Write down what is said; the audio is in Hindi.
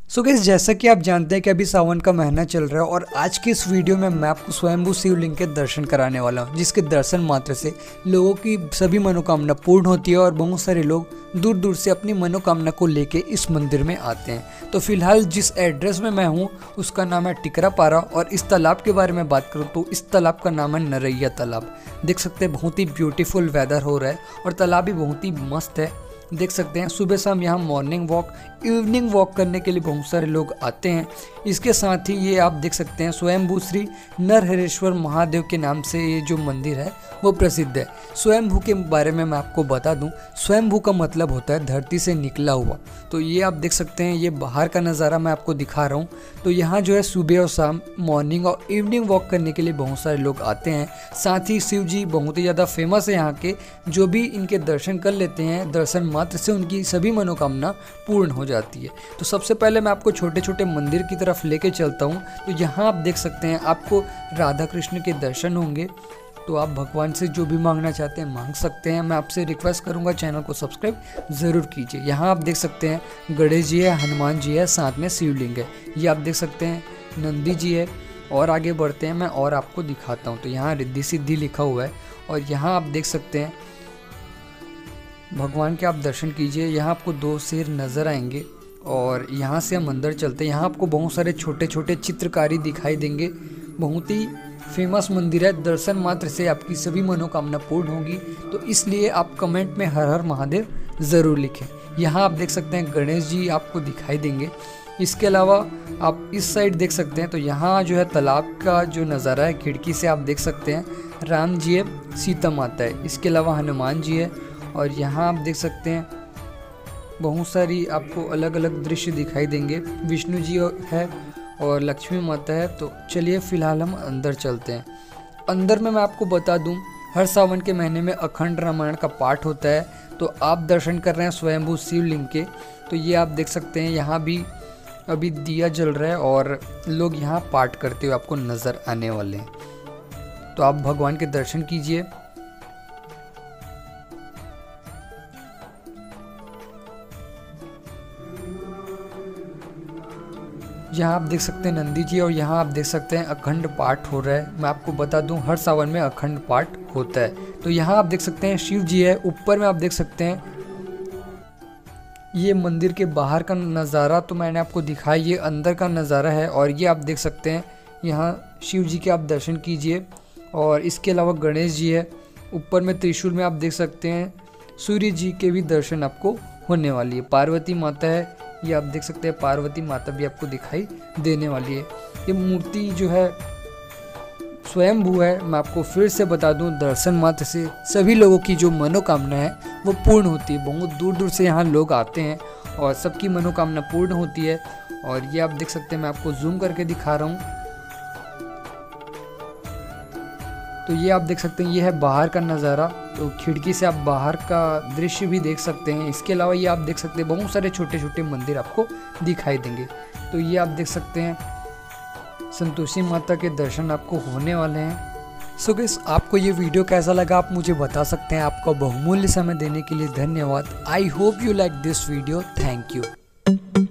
सो गाइस, जैसा कि आप जानते हैं कि अभी सावन का महीना चल रहा है और आज की इस वीडियो में मैं आपको स्वयंभू शिवलिंग के दर्शन कराने वाला हूं, जिसके दर्शन मात्र से लोगों की सभी मनोकामना पूर्ण होती है और बहुत सारे लोग दूर दूर से अपनी मनोकामना को लेके इस मंदिर में आते हैं। तो फिलहाल जिस एड्रेस में मैं हूँ उसका नाम है टिकरापारा और इस तालाब के बारे में बात करूँ तो इस तालाब का नाम है नरैया तालाब। देख सकते हैं बहुत ही ब्यूटीफुल वेदर हो रहा है और तालाब भी बहुत ही मस्त है। देख सकते हैं सुबह शाम यहाँ मॉर्निंग वॉक, इवनिंग वॉक करने के लिए बहुत सारे लोग आते हैं। इसके साथ ही ये आप देख सकते हैं स्वयंभू श्री नरहरेश्वर महादेव के नाम से ये जो मंदिर है वो प्रसिद्ध है। स्वयंभू के बारे में मैं आपको बता दूं, स्वयंभू का मतलब होता है धरती से निकला हुआ। तो ये आप देख सकते हैं, ये बाहर का नज़ारा मैं आपको दिखा रहा हूँ। तो यहाँ जो है सुबह और शाम मॉर्निंग और इवनिंग वॉक करने के लिए बहुत सारे लोग आते हैं। साथ ही शिव जी बहुत ही ज़्यादा फेमस है यहाँ के, जो भी इनके दर्शन कर लेते हैं दर्शन मात्र से उनकी सभी मनोकामना पूर्ण हो जाती है। तो सबसे पहले मैं आपको छोटे छोटे मंदिर की तरफ लेके चलता हूँ। तो यहाँ आप देख सकते हैं आपको राधा कृष्ण के दर्शन होंगे। तो आप भगवान से जो भी मांगना चाहते हैं मांग सकते हैं। मैं आपसे रिक्वेस्ट करूंगा चैनल को सब्सक्राइब ज़रूर कीजिए। यहाँ आप देख सकते हैं गणेश जी है, हनुमान जी है, साथ में शिवलिंग है। ये आप देख सकते हैं नंदी जी है। और आगे बढ़ते हैं मैं और आपको दिखाता हूँ। तो यहाँ रिद्धि सिद्धि लिखा हुआ है और यहाँ आप देख सकते हैं भगवान के आप दर्शन कीजिए। यहाँ आपको 2 शेर नज़र आएंगे और यहाँ से हम अंदर चलते हैं। यहाँ आपको बहुत सारे छोटे छोटे चित्रकारी दिखाई देंगे। बहुत ही फेमस मंदिर है, दर्शन मात्र से आपकी सभी मनोकामना पूर्ण होगी। तो इसलिए आप कमेंट में हर हर महादेव ज़रूर लिखें। यहाँ आप देख सकते हैं गणेश जी आपको दिखाई देंगे। इसके अलावा आप इस साइड देख सकते हैं। तो यहाँ जो है तालाब का जो नज़ारा है, खिड़की से आप देख सकते हैं राम जी है, सीता माता है, इसके अलावा हनुमान जी है। और यहाँ आप देख सकते हैं बहुत सारी आपको अलग अलग दृश्य दिखाई देंगे। विष्णु जी है और लक्ष्मी माता है। तो चलिए फिलहाल हम अंदर चलते हैं। अंदर में मैं आपको बता दूं, हर सावन के महीने में अखंड रामायण का पाठ होता है। तो आप दर्शन कर रहे हैं स्वयंभू शिवलिंग के। तो ये आप देख सकते हैं यहाँ भी अभी दिया जल रहा है और लोग यहाँ पाठ करते हुए आपको नज़र आने वाले हैं। तो आप भगवान के दर्शन कीजिए। यहाँ आप देख सकते हैं नंदी जी और यहाँ आप देख सकते हैं अखंड पाठ हो रहा है। मैं आपको बता दूं हर सावन में अखंड पाठ होता है। तो यहाँ आप देख सकते हैं शिव जी है। ऊपर में आप देख सकते हैं ये मंदिर के बाहर का नज़ारा तो मैंने आपको दिखाया, ये अंदर का नज़ारा है। और ये आप देख सकते हैं यहाँ शिव जी के आप दर्शन कीजिए। और इसके अलावा गणेश जी है। ऊपर में त्रिशूल में आप देख सकते हैं सूर्य जी के भी दर्शन आपको होने वाली है। पार्वती माता है, ये आप देख सकते हैं पार्वती माता भी आपको दिखाई देने वाली है। ये मूर्ति जो है स्वयंभू है। मैं आपको फिर से बता दूं, दर्शन मात्र से सभी लोगों की जो मनोकामना है वो पूर्ण होती है। बहुत दूर दूर से यहाँ लोग आते हैं और सबकी मनोकामना पूर्ण होती है। और ये आप देख सकते हैं, मैं आपको जूम करके दिखा रहा हूँ। तो ये आप देख सकते हैं ये है बाहर का नज़ारा। तो खिड़की से आप बाहर का दृश्य भी देख सकते हैं। इसके अलावा ये आप देख सकते हैं बहुत सारे छोटे छोटे मंदिर आपको दिखाई देंगे। तो ये आप देख सकते हैं संतोषी माता के दर्शन आपको होने वाले हैं। सो गाइस, आपको ये वीडियो कैसा लगा आप मुझे बता सकते हैं। आपका बहुमूल्य समय देने के लिए धन्यवाद। I hope you like this video. Thank you.